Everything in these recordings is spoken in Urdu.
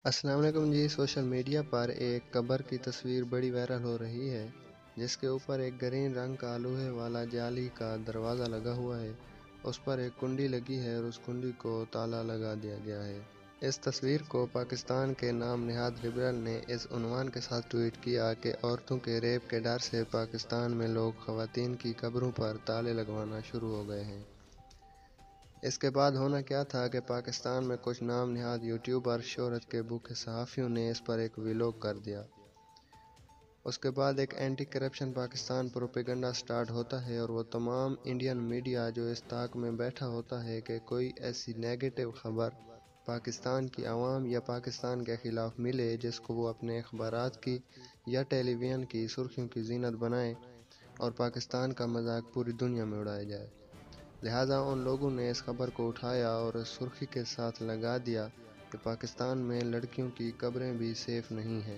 السلام علیکم جی۔ سوشل میڈیا پر ایک قبر کی تصویر بڑی وائرل ہو رہی ہے، جس کے اوپر ایک گرین رنگ کا لوہے والا جالی کا دروازہ لگا ہوا ہے۔ اس پر ایک کنڈی لگی ہے اور اس کنڈی کو تالا لگا دیا گیا ہے۔ اس تصویر کو پاکستان کے نام نہاد لبرل نے اس عنوان کے ساتھ ٹویٹ کیا کہ عورتوں کے ریپ کے ڈر سے پاکستان میں لوگ خواتین کی قبروں پر تالے لگوانا شروع ہو گئے ہیں۔ اس کے بعد ہونا کیا تھا کہ پاکستان میں کچھ نام نہاد یوٹیوبر شہرت کے بھوکے صحافیوں نے اس پر ایک ویلاگ کر دیا۔ اس کے بعد ایک anti corruption Pakistan propaganda start ہوتا ہے اور وہ تمام انڈین میڈیا جو اس طاق میں بیٹھا ہوتا ہے کہ کوئی ایسی نیگیٹو خبر پاکستان کی عوام یا پاکستان کے خلاف ملے جس کو وہ اپنے اخبارات کی یا ٹیلی ویژن کی سرخیوں کی زینت بنائے اور پاکستان کا مذاق پوری دنیا میں اڑایا جائے۔ لہٰذا ان لوگوں نے اس خبر کو اٹھایا اور اس سرخی کے ساتھ لگا دیا کہ پاکستان میں لڑکیوں کی قبریں بھی سیف نہیں ہیں۔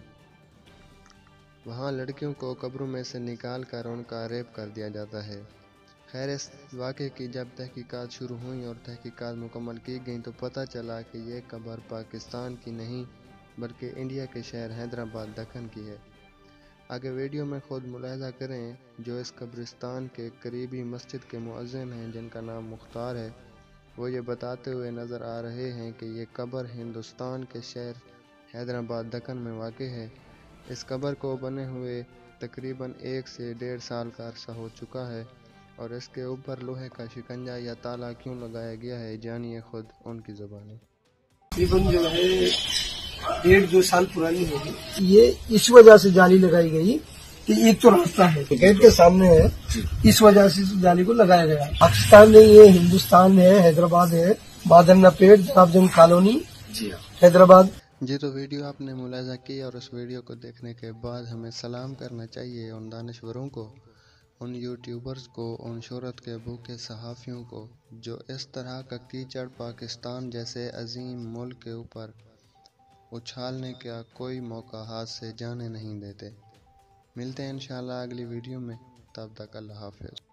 وہاں لڑکیوں کو قبروں میں سے نکال کر ان کا ریپ کر دیا جاتا ہے۔ خیر، اس واقعے کی جب تحقیقات شروع ہوئیں اور تحقیقات مکمل کی گئیں تو پتہ چلا کہ یہ قبر پاکستان کی نہیں بلکہ انڈیا کے شہر حیدرآباد دکن کی ہے۔ آگے ویڈیو میں خود ملاحظہ کریں جو اس قبرستان کے قریبی مسجد کے مؤذن ہیں، جن کا نام مختار ہے، وہ یہ بتاتے ہوئے نظر آ رہے ہیں کہ یہ قبر ہندوستان کے شہر حیدرآباد دکن میں واقع ہے۔ اس قبر کو بنے ہوئے تقریباً 1 سے 1.5 سال کا عرصہ ہو چکا ہے اور اس کے اوپر لوہے کا شکنجا یا تالا کیوں لگایا گیا ہے، جانیے خود ان کی زبانیں۔ تقریباً جو ہے 1.5-2 سال پرانی ہوگی۔ یہ اس وجہ سے جالی لگائی گئی کہ ایک تو راستہ ہے گیٹ کے سامنے ہے، اس وجہ سے اس جالی کو لگایا گیا۔ پاکستان نہیں، یہ ہندوستان ہے، حیدرآباد ہے، بادرنا پیٹ، جناب جنگ کالونی، حیدرآباد۔ جی، تو ویڈیو آپ نے ملاحظہ کی اور اس ویڈیو کو دیکھنے کے بعد ہمیں سلام کرنا چاہیے ان دانشوروں کو، ان یوٹیوبرز کو، ان شہرت کے بھوکے صحافیوں کو جو اس طرح کا کیچڑ پاکستان جیسے عظیم ملک کے اوپر اچھالنے کا کوئی موقع ہاتھ سے جانے نہیں دیتے۔ ملتے ہیں انشاءاللہ اگلی ویڈیو میں، تب تک اللہ حافظ۔